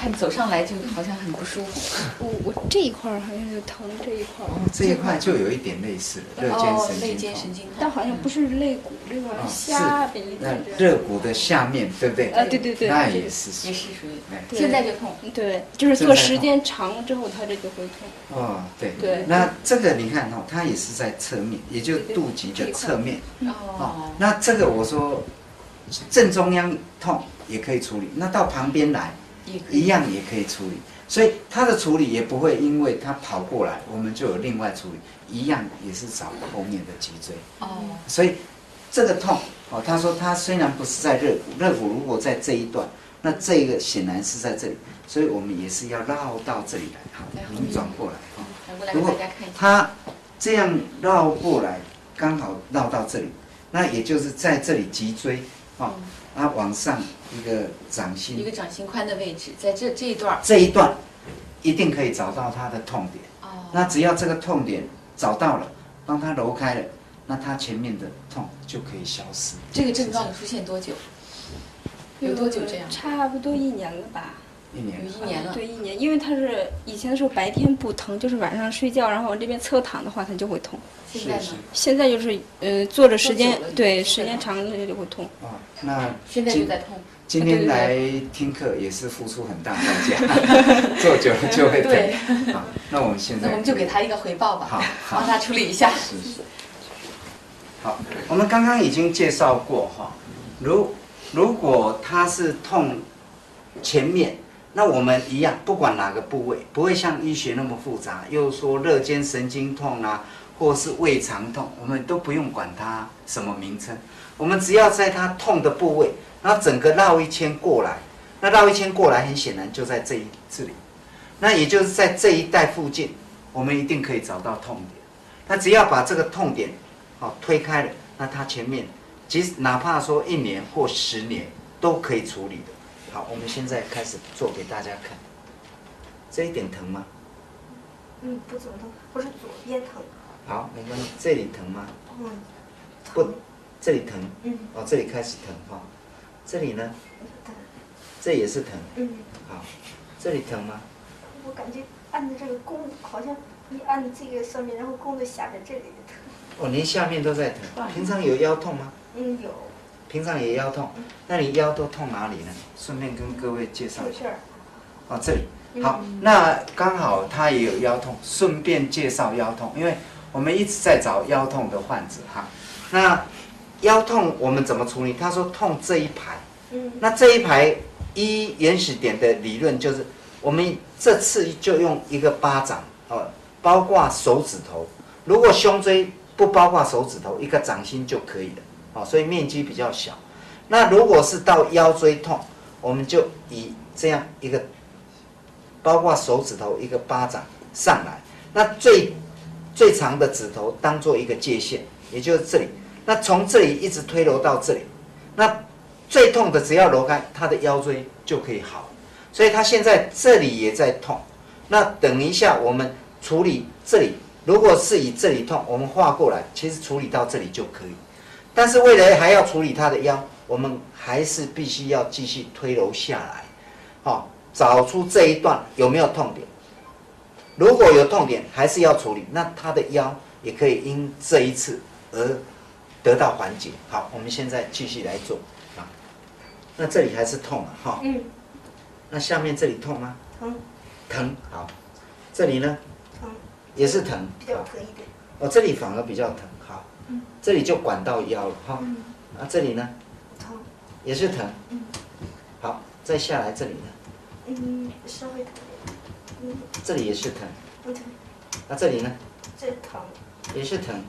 看走上来就好像很不舒服。 我这一块好像是疼，这一块。 哦，这一块就有一点类似热肩神经痛， 但好像不是肋骨这块，下边一块。 肋骨的下面，对不对？ 对。 那也是属于，现在就痛。 对，就是做时间长了之后，它这就会痛。 哦，对。那这个你看哦，它也是在侧面，也就肚脐的侧面。哦，那这个我说正中央痛也可以处理，那到旁边来一样也可以处理，所以它的处理也不会因为它跑过来，我们就有另外处理，一样也是找后面的脊椎。所以这个痛他说他虽然不是在肋骨，肋骨如果在这一段，那这个显然是在这里，所以我们也是要绕到这里来。好，您转过来如果他这样绕过来，刚好绕到这里，那也就是在这里脊椎往上一个掌心宽的位置，在这一段， 一定可以找到它的痛点。那只要这个痛点找到了，帮它揉开了，那它前面的痛就可以消失。 这个症状出现多久？有多久这样？ 差不多1年了吧。 有 1年了。 对，1年，因为它是以前的时候白天不疼，就是晚上睡觉，然后往这边侧躺的话，它就会痛。 现在呢？ 现在就是坐着时间时间长了就会痛。 那现在就在痛。 今天来听课也是付出很大代价，坐久了就会疼。好，那我们现在我们就给他一个回报吧， 好， 帮他处理一下。 是。好，我们刚刚已经介绍过如果他是痛前面，那我们一样，不管哪个部位，不会像医学那么复杂，又说热肩神经痛啊，或是胃肠痛，我们都不用管它什么名称，我们只要在它痛的部位，然后整个绕一圈过来，那绕一圈过来，很显然就在这里，那也就是在这一带附近，我们一定可以找到痛点。那只要把这个痛点推开了，那它前面即使哪怕说1年或10年都可以处理的。好，我们现在开始做给大家看。这一点疼吗？ 不怎么疼，不是左边疼。 好，没关系。这里疼吗？不，这里疼。这里开始疼这里呢？这也是疼。好，这里疼吗？ 我感觉按的这个弓，好像一按这个上面，然后弓的下边这里也疼。 连下面都在疼。平常有腰痛吗？ 有。 平常也腰痛，那你腰都痛哪里呢？顺便跟各位介绍一下。这里。好，那刚好他也有腰痛，顺便介绍腰痛，因为我们一直在找腰痛的患者那腰痛我们怎么处理？他说痛这一排，那这一排依原始点的理论就是，我们这次就用一个巴掌包括手指头，如果胸椎不包括手指头，一个掌心就可以了。所以面积比较小。那如果是到腰椎痛，我们就以这样一个包括手指头一个巴掌上来，那最长的指头当做一个界限，也就是这里。那从这里一直推揉到这里，那最痛的只要揉开，他的腰椎就可以好。所以他现在这里也在痛。那等一下我们处理这里，如果是以这里痛，我们画过来，其实处理到这里就可以。但是为了还要处理他的腰，我们还是必须要继续推揉下来，找出这一段有没有痛点。如果有痛点，还是要处理，那他的腰也可以因这一次而得到缓解。好，我们现在继续来做。那这里还是痛那下面这里痛吗？疼。好，这里呢？ 疼。 也是疼。 比较疼一点。 这里反而比较疼。好。这里就管到腰了这里呢？ 疼。 也是疼。好，再下来这里呢？ 稍微疼一点。 这里也是疼。 疼。 这里呢？ 这疼。 也是疼。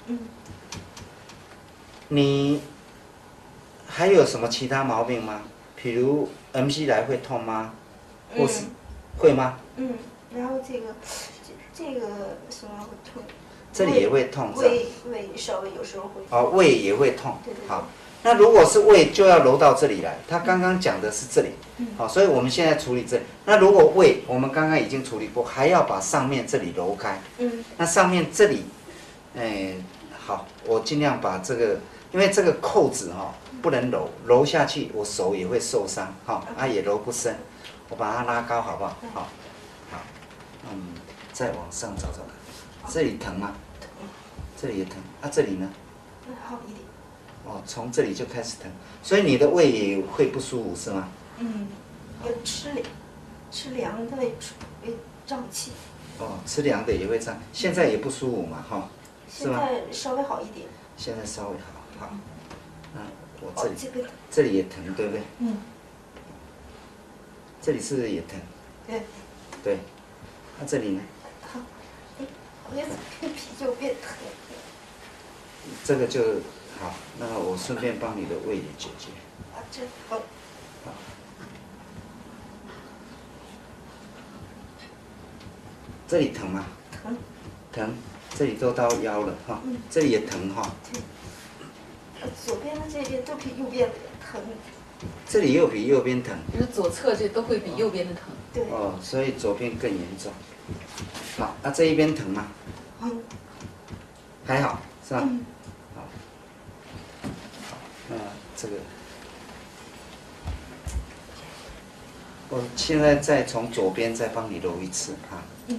你还有什么其他毛病吗？比如 MC 来会痛吗？或是会吗？ 然后这个什么会痛？ 这里也会痛， 胃稍微有时候会。 胃也会痛。 对。 好，那如果是胃就要揉到这里来。他刚刚讲的是这里，好，所以我们现在处理这里。那如果胃我们刚刚已经处理过，还要把上面这里揉开。那上面这里，好，我尽量把这个，因为这个扣子不能揉下去，我手也会受伤也揉不深。 我把它拉高好不好？好，好，那我们再往上找找看，这里疼吗？ 疼， 这里也疼，啊，这里呢？ 好一点。 哦，从这里就开始疼，所以你的胃也会不舒服是吗？ 嗯，要吃凉的会胀气。 哦，吃凉的也会胀，现在也不舒服嘛，哈，是现吗？ 在稍微好一点。 现在稍微好，好，那我这里、 这个这里也疼，对不对？ 嗯， 这里是不是也疼？ 对。 对，那这里呢？ 好，哎，好像这皮就变疼。 这个就好，那我顺便帮你的胃也解决。 啊，这好。 这里疼吗？ 疼。 疼，这里都到腰了哈，这里也疼哈。 对。左边的这边都比右边的疼。 这里又比右边疼。 就是左侧这都会比右边的疼。 对。 哦，所以左边更严重。好，那这一边疼吗？ 嗯。 还好，是吧？ 嗯。 好。好，那这个，我现在再从左边再帮你揉一次啊。 嗯。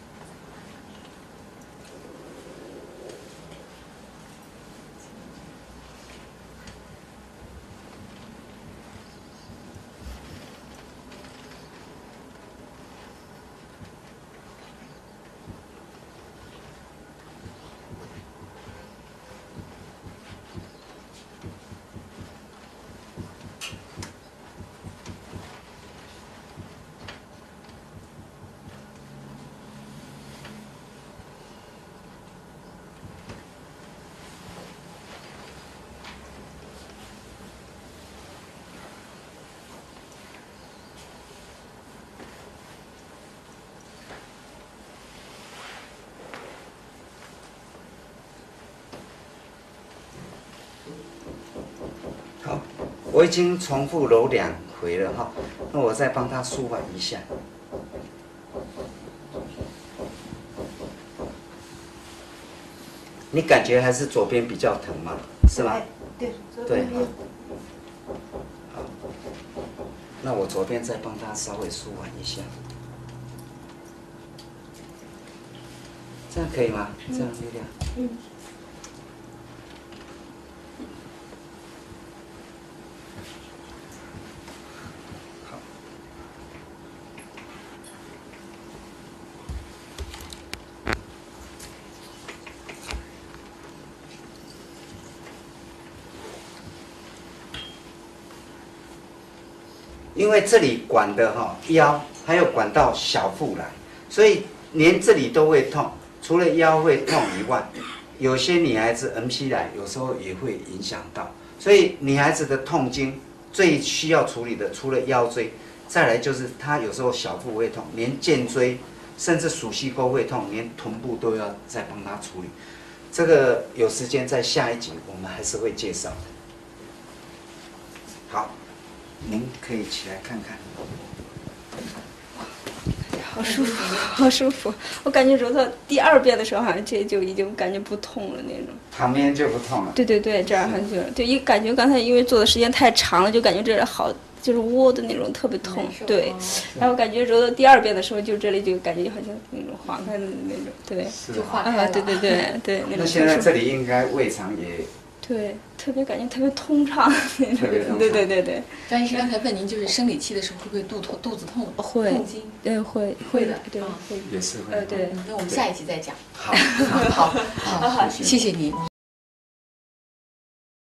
好，我已经重复揉2回了哈，那我再帮他舒缓一下。你感觉还是左边比较疼吗？是吗？ 对，左对。 边。 好，那我左边再帮他稍微舒缓一下，这样可以吗？这样力量。 嗯。 因为这里管的哈腰，还有管到小腹来，所以连这里都会痛。除了腰会痛以外，有些女孩子 MC 来，有时候也会影响到。所以女孩子的痛经最需要处理的，除了腰椎，再来就是她有时候小腹会痛，连肩椎，甚至属膝沟会痛，连臀部都要再帮她处理。这个有时间在下一集我们还是会介绍的。好。您可以起来看看， 好舒服，好舒服。我感觉揉到第2遍的时候，好像这就已经感觉不痛了那种。 旁边就不痛了。 对对对，这儿很久。对，一感觉刚才因为做的时间太长了，就感觉这里好，就是窝的那种特别痛。对，然后感觉揉到第2遍的时候，就这里就感觉好像那种划开的那种，对， 就化开了。 对对对对，那种。 那现在这里应该胃肠也。 对，特别感觉特别通畅那种。对对对对。 张医生刚才问您，就是生理期的时候会不会肚子痛？ 会。 痛经？ 对，会的， 对，会。 也是会。 对。 那我们下一集再讲。 好， 好，谢谢您。